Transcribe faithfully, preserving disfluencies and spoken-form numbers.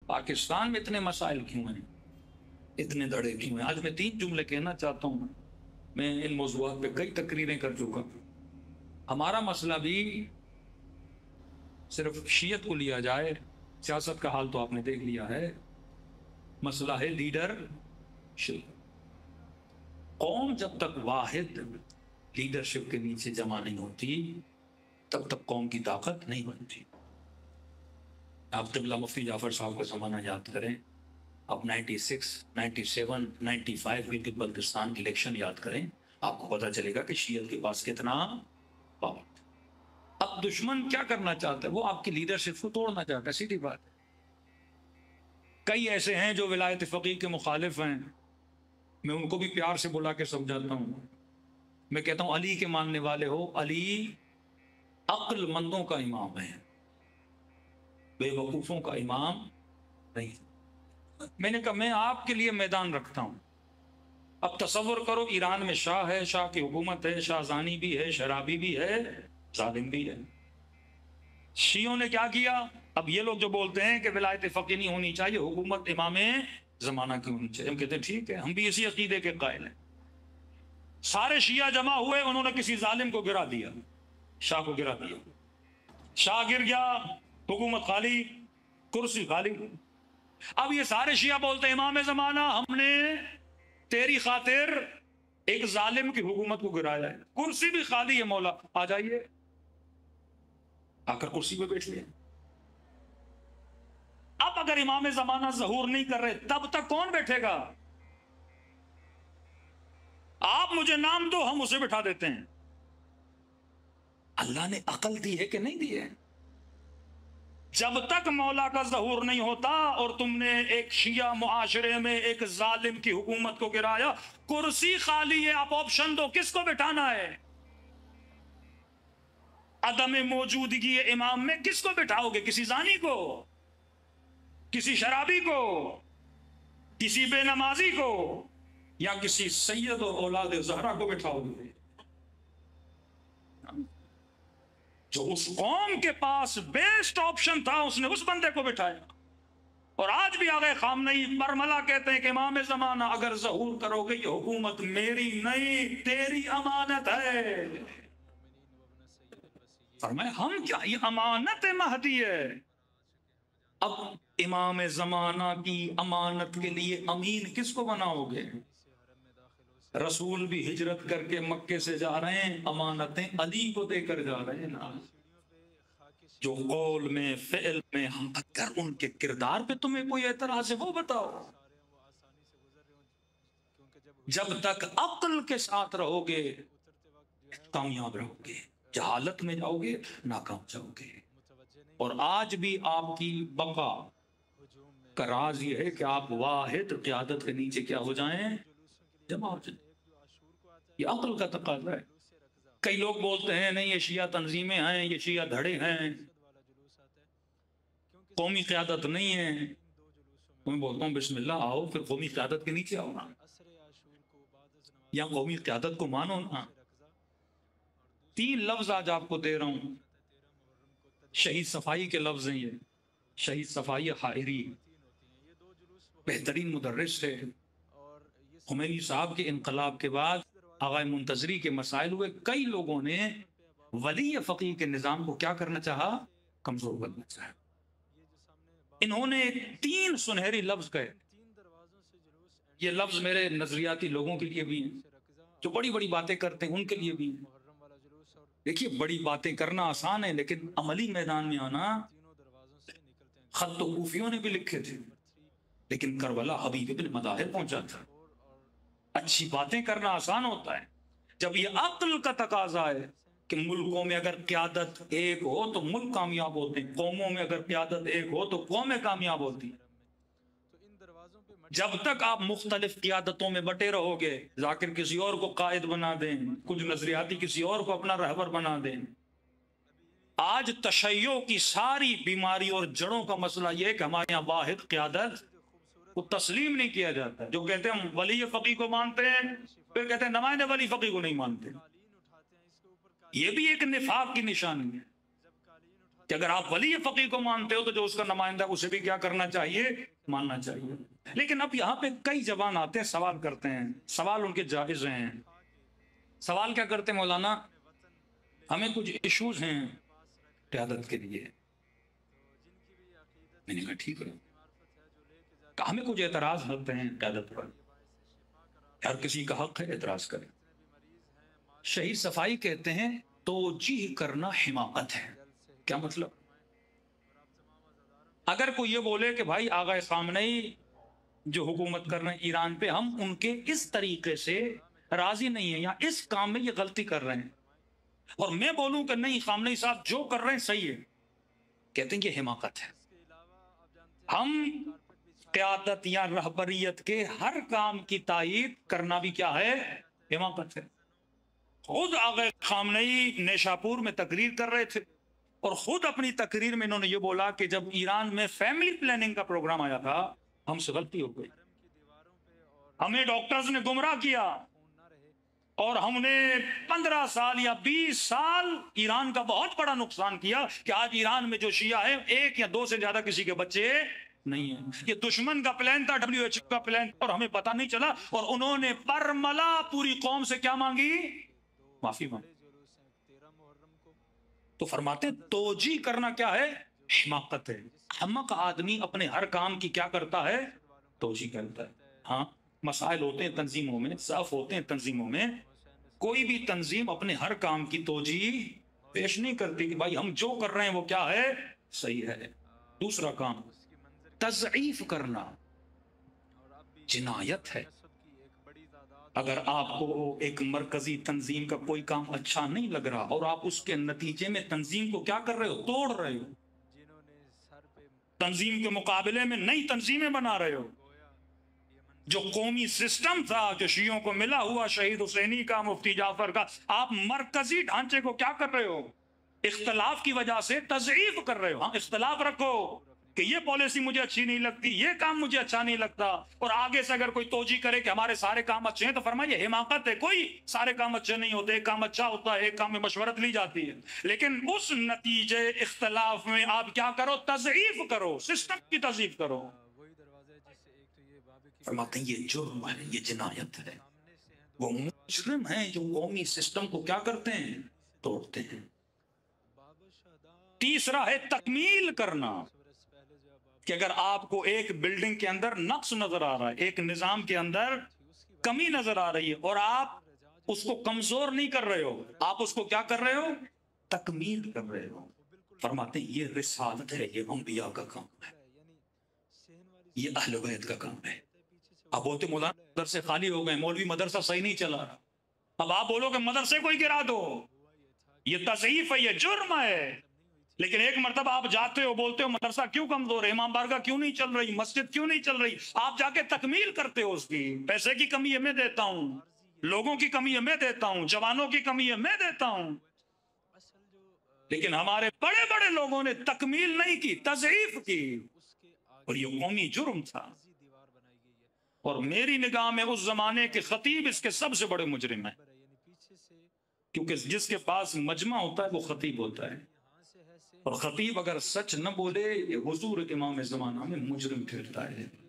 پاکستان میں اتنے مسائل کیوں ہیں، اتنے دڑے کیوں ہیں؟ آج میں تین جملے کہنا چاہتا ہوں. میں ان موضوعات پہ کئی تقریریں کر چکا. ہمارا مسئلہ بھی صرف شیعت کو لیا جائے، سیاست کا حال تو آپ نے دیکھ لیا ہے. مسئلہ ہے لیڈر شپ. قوم جب تک واحد لیڈرشپ کے نیچے جمع نہیں ہوتی تب تک قوم کی طاقت نہیں بنتی. آپ قبلہ مفتی جعفر صاحب کا زمانہ یاد کریں، آپ ninety six ninety seven ninety five کی بلتستان کی الیکشن یاد کریں، آپ کو پتا چلے گا کہ شیعت کے پاس کتنا پاور. اب دشمن کیا کرنا چاہتا ہے؟ وہ آپ کی لیڈرشپ کو توڑنا چاہتا ہے، سیدھی بات ہے. کئی ایسے ہیں جو ولایت فقیہ کے مخالف ہیں، میں ان کو بھی پیار سے بلا کے سمجھاتا ہوں. میں کہتا ہوں علی کے ماننے والے ہو، علی عقل مندوں کا امام ہے، بے وقوفوں کا امام نہیں. میں نے کہا میں آپ کے لیے میدان رکھتا ہوں. اب تصور کرو ایران میں شاہ ہے، شاہ کی حکومت ہے، شاہ زانی بھی ہے، شرابی بھی ہے، ظالم بھی ہے. شیعوں نے کیا کیا؟ اب یہ لوگ جو بولتے ہیں کہ ولایت فقیہ نہیں ہونی چاہیے، حکومت امام زمانہ کی ہونی چاہیے، ہم کہتے ہیں ٹھیک ہے، ہم بھی اسی عقیدے کے قائل ہیں. سارے شیعہ جمع ہوئے، انہوں نے کسی ظالم کو گرا دیا، شاہ کو گرا دیا. شاہ گر گیا، حکومت خالی، کرسی خالی. اب یہ سارے شیعہ بولتے ہیں امام زمانہ ہم نے تیری خاطر ایک ظالم کی حکومت کو گرایا ہے، کرسی بھی خالی ہے، مولا آ جائیے. آ کر کرسی پہ بیٹھ لیا. اب اگر امام زمانہ ظہور نہیں کر رہے تب تک کون بیٹھے گا؟ آپ مجھے نام دو، ہم اسے بٹھا دیتے ہیں. اللہ نے عقل دی ہے کہ نہیں دی ہے؟ جب تک مولا کا ظہور نہیں ہوتا اور تم نے ایک شیعہ معاشرے میں ایک ظالم کی حکومت کو گرایا، کرسی خالی ہے، آپ آپشن دو کس کو بٹھانا ہے. عدم موجودگی امام میں کس کو بٹھاؤ گے؟ کسی زانی کو، کسی شرابی کو، کسی بے نمازی کو، یا کسی سید و اولاد زہرا کو بٹھاؤ گے؟ جو اس قوم کے پاس بیسٹ آپشن تھا اس نے اس بندے کو بٹھایا. اور آج بھی آگے خامنئی برملا کہتے ہیں کہ امام زمانہ اگر ظہور کرو گے یہ حکومت میری نہیں تیری امانت ہے. فرمایا ہم کیا، یہ امانت مہدی ہے. اب امام زمانہ کی امانت کے لیے امین کس کو بناؤ گے؟ رسول بھی ہجرت کر کے مکے سے جا رہے ہیں، امانتیں علی کو دے کر جا رہے ہیں نا. جو قول میں فعل میں اگر ان کے کردار پہ تمہیں کوئی اعتراض ہے وہ بتاؤ. جب تک عقل کے ساتھ رہو گے کامیاب رہو گے، جہالت میں جاؤ گے ناکام جاؤ گے. اور آج بھی آپ کی بقا کا راز یہ ہے کہ آپ واحد قیادت کے نیچے کیا ہو جائیں، جمع ہو جائیں. یہ عقل کا تقاضا ہے. کئی لوگ بولتے ہیں نہیں یہ شیعہ تنظیمیں ہیں، یہ شیعہ دھڑے ہیں، قومی قیادت نہیں ہے. میں بولتا ہوں بسم اللہ آؤ پھر قومی قیادت کے نیچے آؤ نا، یا قومی قیادت کو مانو نا. تین لفظ آج آپ کو دے رہا ہوں، شہید صفائی کے لفظ ہیں یہ. شہید صفائی حائری بہترین مدرس ہے. خمینی صاحب کے انقلاب کے بعد آغا منتظری کے مسائل ہوئے، کئی لوگوں نے ولی فقیہ کے نظام کو کیا کرنا چاہا، کمزور کرنا چاہا. انہوں نے تین سنہری لفظ کہے. یہ لفظ میرے نظریاتی لوگوں کے لیے بھی ہیں، جو بڑی بڑی باتیں کرتے ہیں ان کے لیے بھی ہیں. دیکھیے بڑی باتیں کرنا آسان ہے لیکن عملی میدان میں آنا، خط تو کوفیوں نے بھی لکھے تھے لیکن کربلا حبیب ابن مظاہر پہنچا تھا. اچھی باتیں کرنا آسان ہوتا ہے، جب یہ عقل کا تقاضا ہے کہ ملکوں میں اگر قیادت ایک ہو تو ملک کامیاب ہوتے ہیں، قوموں میں اگر قیادت ایک ہو تو قومیں کامیاب ہوتی ہیں. جب تک آپ مختلف قیادتوں میں بٹے رہو گے، ذاکر کسی اور کو قائد بنا دیں، کچھ نظریاتی کسی اور کو اپنا رہبر بنا دیں. آج تشیع کی ساری بیماری اور جڑوں کا مسئلہ یہ ہے کہ ہمارے یہاں واحد قیادت کو تسلیم نہیں کیا جاتا. جو کہتے ہیں ہم ولی فقیہ کو مانتے ہیں، پھر کہتے ہیں نمائندے ولی فقیہ کو نہیں مانتے. یہ بھی ایک نفاق کی نشانی ہے. کہ اگر آپ ولی فقیہ کو مانتے ہو تو جو اس کا نمائندہ اسے بھی کیا کرنا چاہیے؟ ماننا چاہیے. لیکن اب یہاں پہ کئی جوان آتے ہیں، سوال کرتے ہیں، سوال ان کے جائز ہیں. سوال کیا کرتے ہیں مولانا؟ ہمیں کچھ ایشوز ہیں قیادت کے لیے. میں نے کہا ٹھیک ہے، کہ ہمیں کچھ اعتراض ہوتے ہیں قیادت پر. ہر کسی کا حق ہے اعتراض کریں. شہید صفائی کہتے ہیں توجیہ کرنا حماقت ہے. کیا مطلب؟ اگر کوئی یہ بولے کہ بھائی آغا خامنئی جو حکومت کر رہے ہیں ایران پہ، ہم ان کے اس طریقے سے راضی نہیں ہیں یا اس کام میں یہ غلطی کر رہے ہیں، اور میں بولوں کہ نہیں خامنئی صاحب جو کر رہے ہیں صحیح ہے، کہتے ہیں یہ حماقت ہے. ہم قیادت یا رہبریت کے ہر کام کی تائید کرنا بھی کیا ہے؟ حماقت ہے. خود آغا خامنئی نیشاپور میں تقریر کر رہے تھے، اور خود اپنی تقریر میں انہوں نے یہ بولا کہ جب ایران میں فیملی پلاننگ کا پروگرام آیا تھا ہم سے غلطی ہو گئی، ہمیں ڈاکٹرز نے گمراہ کیا، اور ہم نے پندرہ سال یا بیس سال ایران کا بہت بڑا نقصان کیا کہ آج ایران میں جو شیعہ ہے ایک یا دو سے زیادہ کسی کے بچے نہیں ہیں. یہ دشمن کا پلان تھا، ڈبلیو ایچ او کا پلان، اور ہمیں پتہ نہیں چلا. اور انہوں نے برملا پوری قوم سے کیا مانگی؟ معافی مانگی. تو فرماتے ہیں توجیہ کرنا کیا ہے؟ حماقت ہے. احمق آدمی اپنے ہر کام کی کیا کرتا ہے؟ توجیہ کرتا ہے. ہاں مسائل ہوتے ہیں تنظیموں میں، صاف ہوتے ہیں تنظیموں میں، کوئی بھی تنظیم اپنے ہر کام کی توجیہ پیش نہیں کرتی کہ بھائی ہم جو کر رہے ہیں وہ کیا ہے؟ صحیح ہے. دوسرا کام تضعیف کرنا جنایت ہے. اگر آپ کو ایک مرکزی تنظیم کا کوئی کام اچھا نہیں لگ رہا اور آپ اس کے نتیجے میں تنظیم کو کیا کر رہے ہو؟ توڑ رہے ہو. تنظیم کے مقابلے میں نئی تنظیمیں بنا رہے ہو. جو قومی سسٹم تھا جو شیعوں کو ملا ہوا، شہید حسینی کا، مفتی جعفر کا، آپ مرکزی ڈھانچے کو کیا کر رہے ہو؟ اختلاف کی وجہ سے تضعیف کر رہے ہو. ہاں اختلاف رکھو کہ یہ پالیسی مجھے اچھی نہیں لگتی، یہ کام مجھے اچھا نہیں لگتا، اور آگے سے اگر کوئی توجیہ کرے کہ ہمارے سارے کام اچھے ہیں تو فرمائیے حماقت ہے. کوئی سارے کام اچھے نہیں ہوتے، ایک کام اچھا ہوتا ہے، ایک کام میں مشورت لی جاتی ہے، لیکن اس نتیجے اختلاف میں آپ کیا کرو؟ تضعیف کرو، سسٹم کی تضعیف کرو. فرماتے ہیں یہ جرم ہے، یہ جنایت ہے. وہ مجرم ہیں جو قومی سسٹم کو کیا کرتے ہیں؟ توڑتے ہیں. تیسرا ہے تکمیل کرنا، کہ اگر آپ کو ایک بلڈنگ کے اندر نقص نظر آ رہا ہے، ایک نظام کے اندر کمی نظر آ رہی ہے، اور آپ اس کو کمزور نہیں کر رہے ہو، آپ اس کو کیا کر رہے ہو؟ تکمیل کر رہے ہو. فرماتے ہیں یہ رسالت ہے، یہ انبیاء کا کام ہے، یہ اہل بیت کا کام ہے. آپ بولتے مولانا مدرسے خالی ہو گئے، مولوی مدرسہ صحیح نہیں چلا رہا. اب آپ بولو کہ مدرسے کو ہی گرا دو، یہ تضعیف ہے، یہ جرم ہے. لیکن ایک مرتبہ آپ جاتے ہو، بولتے ہو مدرسہ کیوں کمزور ہے، امام بارگاہ کیوں نہیں چل رہی، مسجد کیوں نہیں چل رہی، آپ جا کے تکمیل کرتے ہو اس کی. پیسے کی کمی ہے میں دیتا ہوں، لوگوں کی کمی ہے میں دیتا ہوں، جوانوں کی کمی ہے میں دیتا ہوں. لیکن ہمارے بڑے بڑے لوگوں نے تکمیل نہیں کی، تضعیف کی، اور یہ قومی جرم تھا. اور میری نگاہ میں اس زمانے کے خطیب اس کے سب سے بڑے مجرم ہیں، کیونکہ جس کے پاس مجمع ہوتا ہے وہ خطیب ہوتا ہے، اور خطیب اگر سچ نہ بولے یہ حضور امام زمانہ میں مجرم ٹھہرتا ہے.